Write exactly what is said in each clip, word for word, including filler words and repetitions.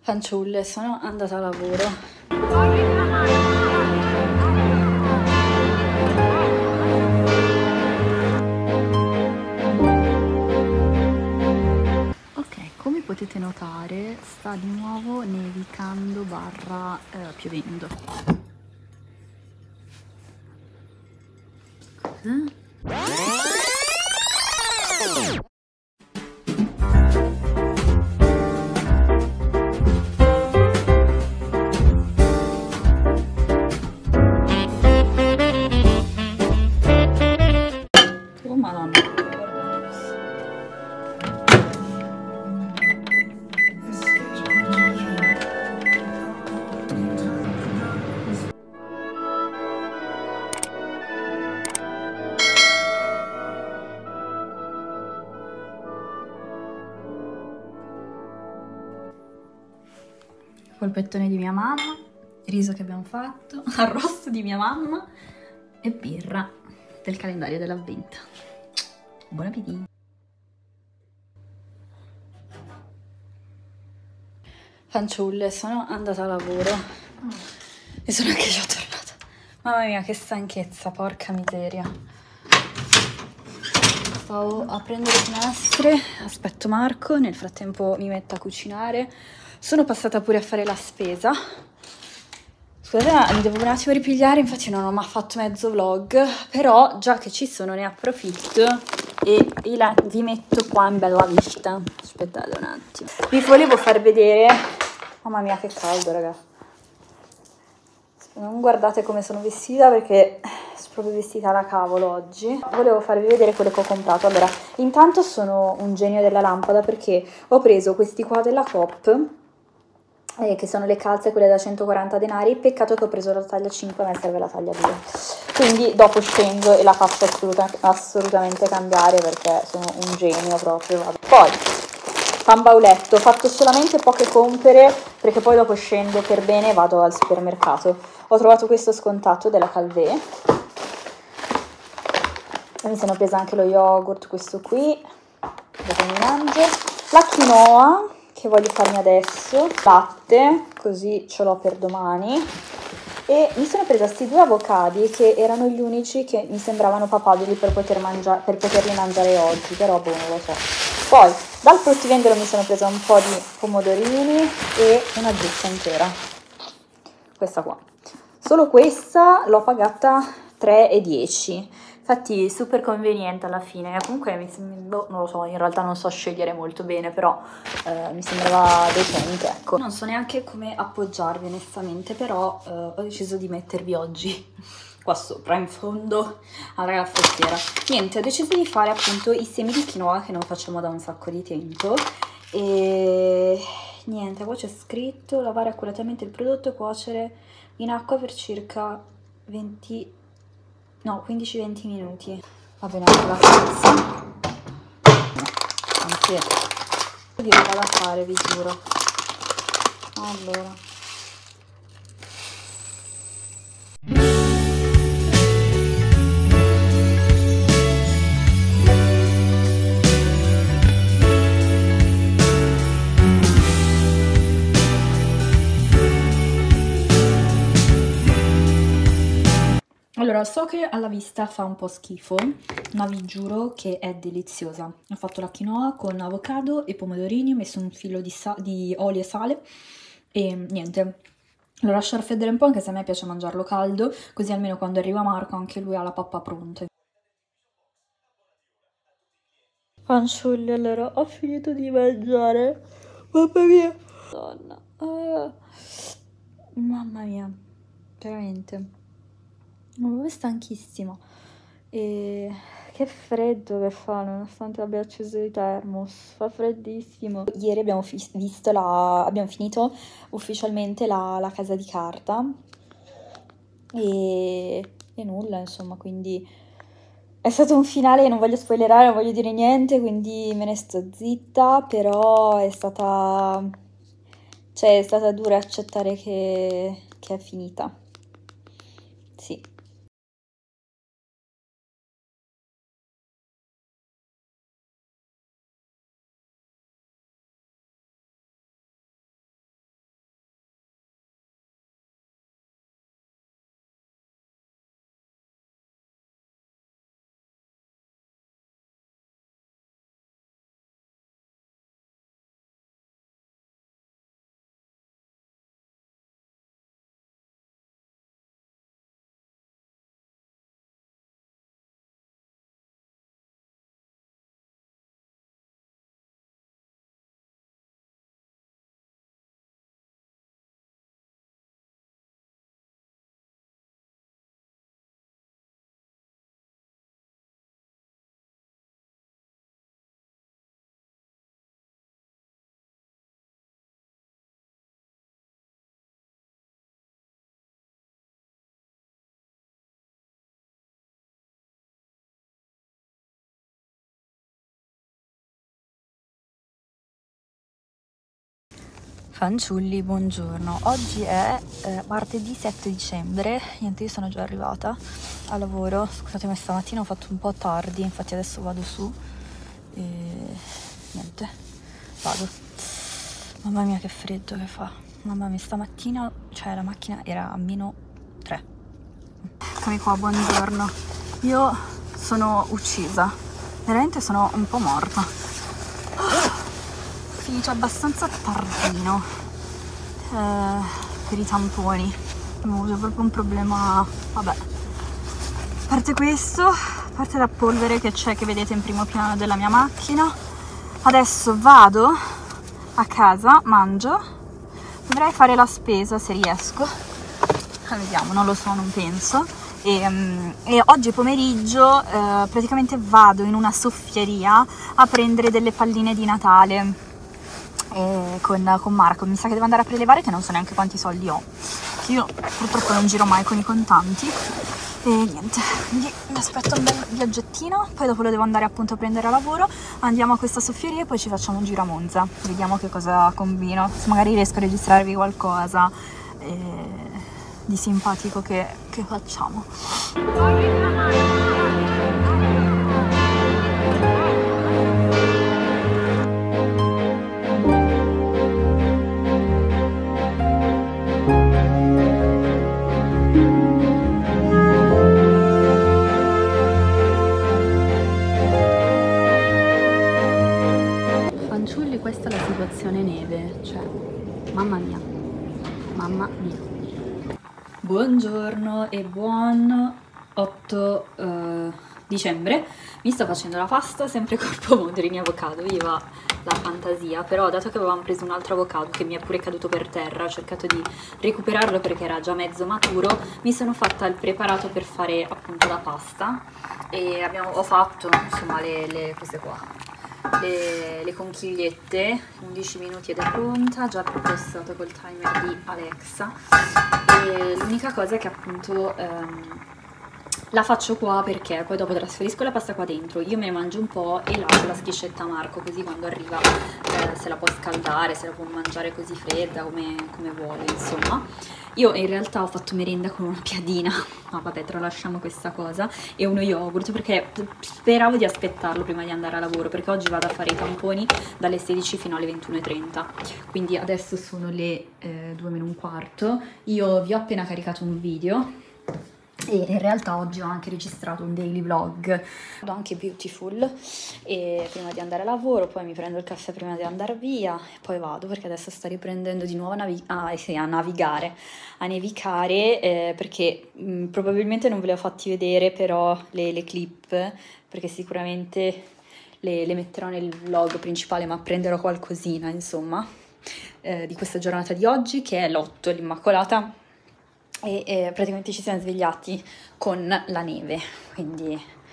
Fanciulle, sono andata a lavoro. Ok, come potete notare sta di nuovo nevicando barra eh, piovendo. Cosa? Oh madonna, guardate questo. Polpettone di mia mamma, riso che abbiamo fatto, arrosto di mia mamma e birra del calendario dell'avvento. Buon appetito! Fanciulle, sono andata a lavoro e sono anche già tornata. Mamma mia, che stanchezza, porca miseria. Stavo aprendo le finestre, aspetto Marco, nel frattempo mi metto a cucinare. Sono passata pure a fare la spesa. Scusate, mi devo un attimo ripigliare, infatti non ho mai fatto mezzo vlog, però già che ci sono ne approfitto e vi metto qua in bella vista. Aspettate un attimo. Vi volevo far vedere... Mamma mia che caldo, raga. Non guardate come sono vestita perché sono proprio vestita da cavolo oggi. Volevo farvi vedere quello che ho comprato. Allora, intanto sono un genio della lampada perché ho preso questi qua della Coop, eh, che sono le calze, quelle da centoquaranta denari. Peccato che ho preso la taglia cinque, a me serve la taglia due. Quindi dopo scendo e la faccio assoluta, assolutamente cambiare perché sono un genio proprio. Vabbè. Poi, pan bauletto, ho fatto solamente poche compere perché poi dopo scendo per bene e vado al supermercato. Ho trovato questo scontato della Calvé. Mi sono presa anche lo yogurt, questo qui, dopo mi mangio. La quinoa, che voglio farmi adesso. Latte, così ce l'ho per domani. E mi sono presa questi due avocadi che erano gli unici che mi sembravano papabili per, poter mangia- per poterli mangiare oggi, però boh, non lo so. Poi dal fruttivendolo mi sono presa un po' di pomodorini e una zucca intera, questa qua. Solo questa l'ho pagata tre e dieci, infatti super conveniente alla fine. Comunque mi sembra, non lo so, in realtà non so scegliere molto bene, però eh, mi sembrava decente, ecco. Non so neanche come appoggiarvi onestamente, però eh, ho deciso di mettervi oggi qua sopra in fondo alla caffettiera. Niente, ho deciso di fare appunto i semi di quinoa che non facciamo da un sacco di tempo e niente, qua c'è scritto lavare accuratamente il prodotto e cuocere in acqua per circa venti, no, quindici venti minuti. Va bene anche la salsa, anche di roba da fare, vi giuro. Allora, Allora, so che alla vista fa un po' schifo, ma vi giuro che è deliziosa. Ho fatto la quinoa con avocado e pomodorini, ho messo un filo di, di olio e sale e niente. Lo lascio raffreddere un po', anche se a me piace mangiarlo caldo, così almeno quando arriva Marco anche lui ha la pappa pronta. Fanciulli, allora ho finito di mangiare. Mamma mia. Madonna. Uh, mamma mia, veramente. Sono proprio stanchissima e che freddo che fa nonostante abbia acceso i termos, fa freddissimo. Ieri abbiamo, fi visto la, abbiamo finito ufficialmente la, la casa di carta e, e nulla insomma, quindi è stato un finale, non voglio spoilerare, non voglio dire niente, quindi me ne sto zitta, però è stata, cioè è stata dura accettare che, che è finita, sì. Fanciulli, buongiorno. Oggi è eh, martedì sette dicembre. Niente, io sono già arrivata al lavoro. Scusatemi, stamattina ho fatto un po' tardi, infatti adesso vado su e niente, vado. Mamma mia che freddo che fa. Mamma mia, stamattina, cioè la macchina era a meno tre. Eccomi qua, buongiorno. Io sono uccisa, veramente sono un po' morta. Finisce abbastanza tardino eh, per i tamponi. Ho avuto proprio un problema, vabbè. A parte questo, a parte la polvere che c'è, che vedete in primo piano della mia macchina, adesso vado a casa, mangio, dovrei fare la spesa se riesco, ah, vediamo, non lo so, non penso. E, um, e oggi pomeriggio eh, praticamente vado in una soffieria a prendere delle palline di Natale eh, con, con Marco. Mi sa che devo andare a prelevare, che non so neanche quanti soldi ho, che io purtroppo non giro mai con i contanti. E niente, quindi mi aspetto un bel viaggettino, poi dopo lo devo andare appunto a prendere a lavoro, andiamo a questa soffieria e poi ci facciamo un giro a Monza, vediamo che cosa combino, se magari riesco a registrarvi qualcosa eh, di simpatico che, che facciamo. Fanciulli, questa è la situazione neve, cioè, mamma mia, mamma mia. Buongiorno e buon otto uh, dicembre. Mi sto facendo la pasta sempre con pomodorini e avocado, viva la fantasia. Però dato che avevamo preso un altro avocado che mi è pure caduto per terra, ho cercato di recuperarlo perché era già mezzo maturo, mi sono fatta il preparato per fare appunto la pasta e abbiamo, ho fatto insomma le, le queste qua Le, le conchigliette, undici minuti ed è pronta, già prepostato col timer di Alexa. E l'unica cosa è che appunto ehm, la faccio qua perché poi dopo trasferisco la pasta qua dentro, io me ne mangio un po' e lascio la schiscetta a Marco, così quando arriva eh, se la può scaldare, se la può mangiare così fredda come, come vuole, insomma. Io in realtà ho fatto merenda con una piadina, ma vabbè, tralasciamo questa cosa, e uno yogurt perché speravo di aspettarlo prima di andare a lavoro, perché oggi vado a fare i tamponi dalle sedici fino alle ventuno e trenta, quindi adesso sono le eh, due meno un quarto. Io vi ho appena caricato un video e in realtà oggi ho anche registrato un daily vlog, vado anche Beautiful e prima di andare a lavoro, poi mi prendo il caffè prima di andare via e poi vado perché adesso sto riprendendo di nuovo a, navi ah, sì, a navigare, a nevicare eh, perché mh, probabilmente non ve le ho fatti vedere però le, le clip, perché sicuramente le, le metterò nel vlog principale, ma prenderò qualcosina insomma eh, di questa giornata di oggi che è l'otto, l'Immacolata. E eh, praticamente ci siamo svegliati con la neve, quindi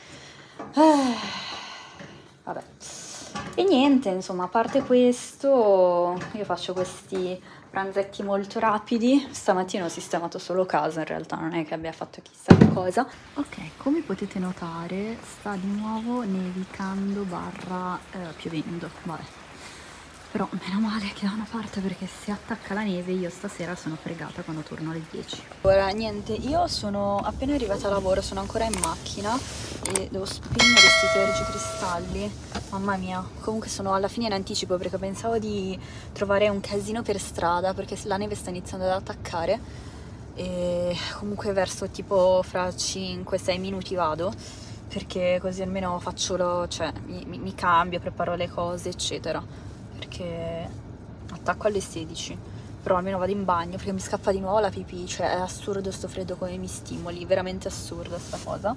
eh, vabbè. E niente, insomma, a parte questo io faccio questi pranzetti molto rapidi. Stamattina ho sistemato solo casa, in realtà non è che abbia fatto chissà che cosa. Ok, come potete notare sta di nuovo nevicando barra eh, piovendo, vabbè. Però meno male che da una parte, perché se attacca la neve io stasera sono fregata quando torno alle dieci. Ora niente, io sono appena arrivata a lavoro, sono ancora in macchina e devo spegnere questi tergicristalli. Mamma mia, comunque sono alla fine in anticipo perché pensavo di trovare un casino per strada perché la neve sta iniziando ad attaccare e comunque verso tipo fra cinque sei minuti vado, perché così almeno faccio lo, cioè mi, mi, mi cambio, preparo le cose eccetera, perché attacco alle sedici, però almeno vado in bagno perché mi scappa di nuovo la pipì, cioè è assurdo sto freddo come mi stimoli, veramente assurda sta cosa.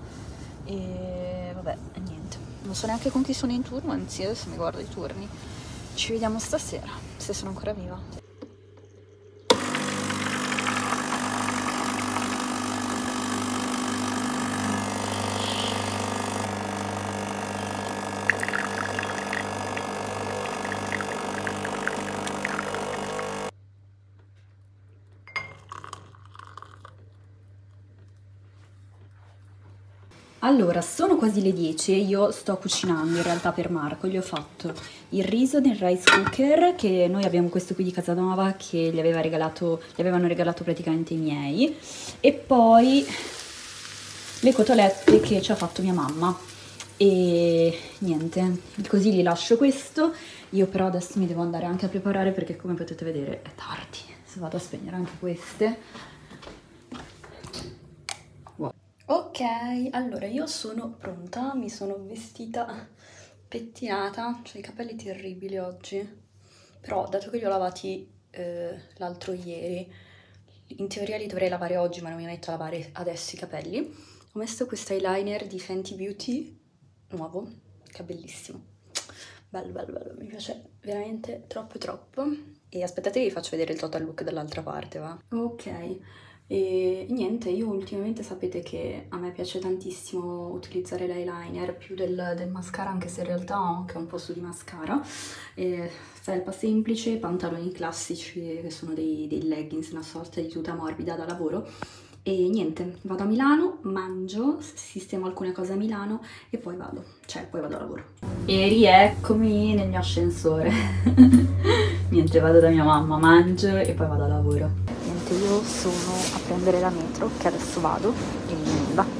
E vabbè, niente, non so neanche con chi sono in turno, anzi adesso mi guardo i turni. Ci vediamo stasera, se sono ancora viva. Allora, sono quasi le dieci e io sto cucinando in realtà per Marco. Gli ho fatto il riso nel rice cooker, che noi abbiamo questo qui di Casanova che gli, aveva regalato, gli avevano regalato praticamente i miei, e poi le cotolette che ci ha fatto mia mamma. E niente, così gli lascio questo. Io però adesso mi devo andare anche a preparare perché, come potete vedere, è tardi. Se vado a spegnere anche queste. Wow. Ok, allora io sono pronta, mi sono vestita pettinata, ho i capelli terribili oggi, però dato che li ho lavati eh, l'altro ieri, in teoria li dovrei lavare oggi, ma non mi metto a lavare adesso i capelli. Ho messo questo eyeliner di Fenty Beauty nuovo, che è bellissimo, bello bello bello, mi piace veramente troppo troppo. E aspettate che vi faccio vedere il total look dall'altra parte, va? Ok, e niente, io ultimamente sapete che a me piace tantissimo utilizzare l'eyeliner più del, del mascara, anche se in realtà ho anche un po' su di mascara. E felpa semplice, pantaloni classici che sono dei, dei leggings, una sorta di tuta morbida da lavoro. E niente, vado a Milano, mangio, sistemo alcune cose a Milano e poi vado, cioè poi vado a lavoro. E rieccomi nel mio ascensore. Niente, vado da mia mamma, mangio e poi vado a lavoro. Niente, io sono a prendere la metro, che adesso vado, e nulla.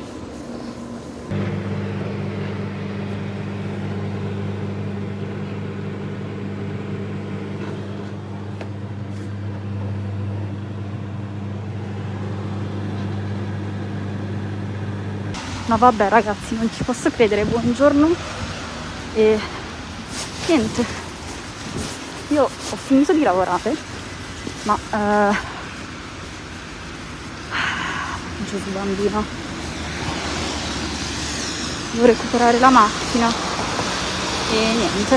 Ma vabbè ragazzi, non ci posso credere, buongiorno. E niente, io ho finito di lavorare, ma eh... Gesù bambino, devo recuperare la macchina e niente.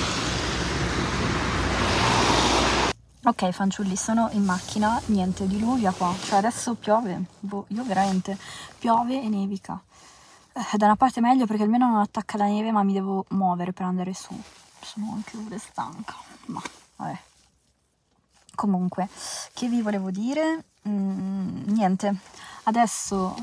Ok fanciulli, sono in macchina, niente, diluvia qua, cioè adesso piove, boh, io veramente, piove e nevica. Eh, da una parte meglio perché almeno non attacca la neve, ma mi devo muovere per andare su, sono anche pure stanca, ma vabbè. Comunque, che vi volevo dire? Mm, niente, adesso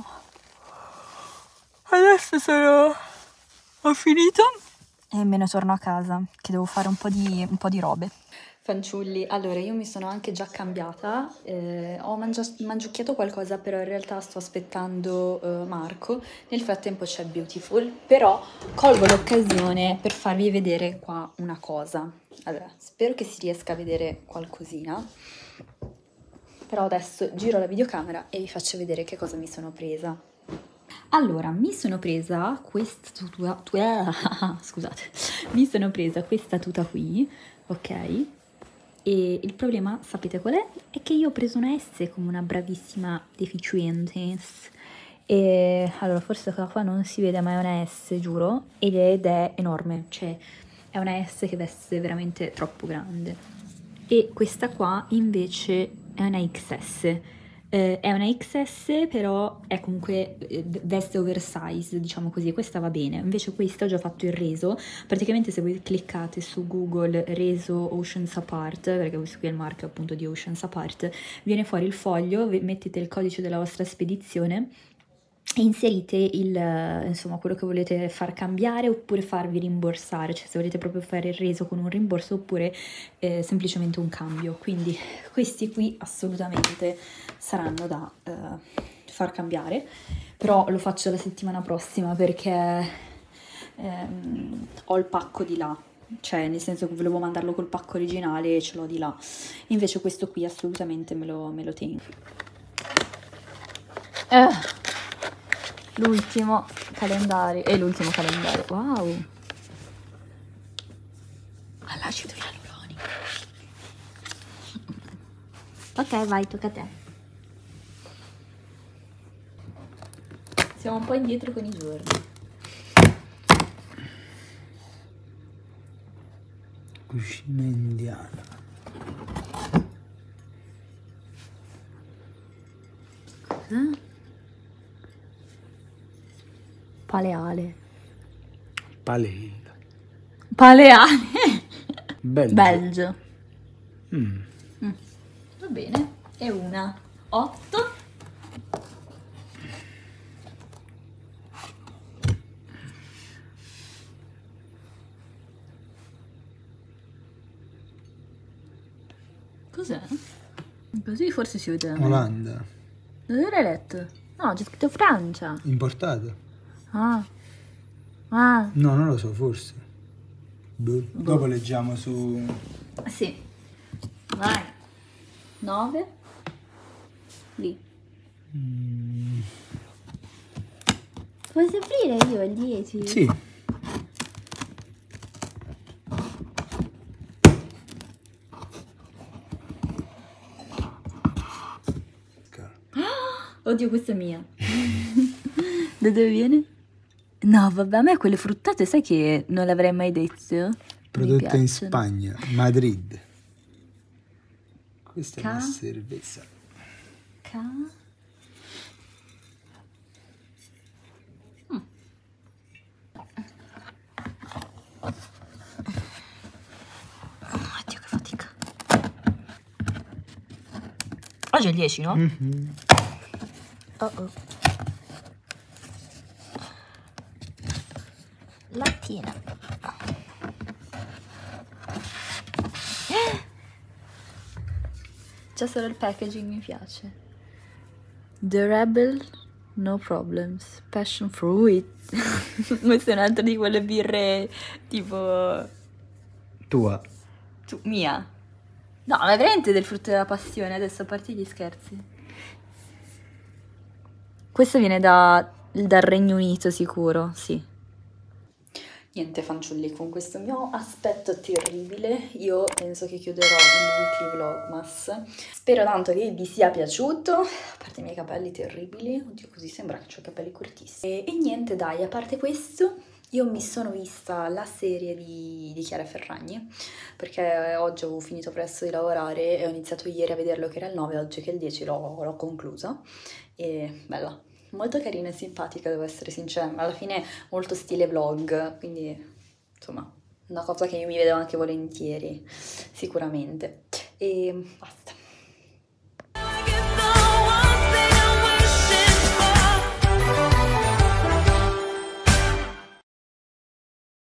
adesso sono ho finito e me ne torno a casa che devo fare un po' di, un po' di robe. Fanciulli, allora io mi sono anche già cambiata, eh, ho mangia- mangiucchiato qualcosa, però in realtà sto aspettando eh, Marco. Nel frattempo c'è Beautiful, però colgo l'occasione per farvi vedere qua una cosa. Allora, spero che si riesca a vedere qualcosina, però adesso giro la videocamera e vi faccio vedere che cosa mi sono presa. Allora, mi sono presa questa tuta, tuta scusate, mi sono presa questa tuta qui, ok? E il problema, sapete qual è? È che io ho preso una S come una bravissima deficiente. E allora, forse qua non si vede, ma è una S, giuro, ed è enorme, cioè è una S che veste veramente troppo grande. E questa qua invece è una X S. Eh, è una X S, però è comunque eh, veste oversize, diciamo così, questa va bene. Invece questa ho già fatto il reso, praticamente se voi cliccate su Google reso Oceans Apart, perché questo qui è il marchio appunto di Oceans Apart, viene fuori il foglio, mettete il codice della vostra spedizione e inserite il, insomma, quello che volete far cambiare oppure farvi rimborsare, cioè se volete proprio fare il reso con un rimborso oppure eh, semplicemente un cambio. Quindi questi qui assolutamente saranno da eh, far cambiare, però lo faccio la settimana prossima perché ehm, ho il pacco di là, cioè nel senso che volevo mandarlo col pacco originale e ce l'ho di là, invece questo qui assolutamente me lo, me lo tengo. Eh. L'ultimo calendario, e l'ultimo calendario, wow, all'acido ialuronico. Ok, vai, tocca a te. Siamo un po' indietro con i giorni. Cucina indiana. Cosa? Paleale. Paleale. Paleale. Belgio. Belgio. Mm. Mm. Va bene. E una. Otto. Così forse si vede da me. Olanda. Dove l'hai letto? No, c'è scritto Francia. Importato? Ah. Ah. No, non lo so, forse. Boh. Dopo leggiamo su... Sì. Vai. nove. Lì. Mm. Posso aprire io il dieci? Sì. Oddio, questa è mia. Da dove viene? No, vabbè, a me quelle fruttate, sai che non l'avrei mai detto? Prodotta in Spagna, Madrid. Questa K? è una cerveza. K? Mm. Oddio, che fatica. Oggi è il dieci, no? Mm-hmm. Oh oh. Lattina. Già solo il packaging mi piace. The Rebel, no problems. Passion fruit. Questo è un altro di quelle birre tipo... Tua. Tu, mia. No, ma è veramente del frutto della passione, adesso a parte gli scherzi. Questo viene da, dal Regno Unito sicuro, sì. Niente fanciulli, con questo mio aspetto terribile io penso che chiuderò il weekly vlogmas. Spero tanto che vi sia piaciuto, a parte i miei capelli terribili, oddio così sembra che ho i capelli cortissimi. E, e niente dai, a parte questo io mi sono vista la serie di, di Chiara Ferragni, perché oggi avevo finito presto di lavorare e ho iniziato ieri a vederlo che era il nove, oggi che è il dieci l'ho conclusa e bella. Molto carina e simpatica, devo essere sincera, ma alla fine molto stile vlog, quindi insomma una cosa che io mi vedo anche volentieri, sicuramente. E basta.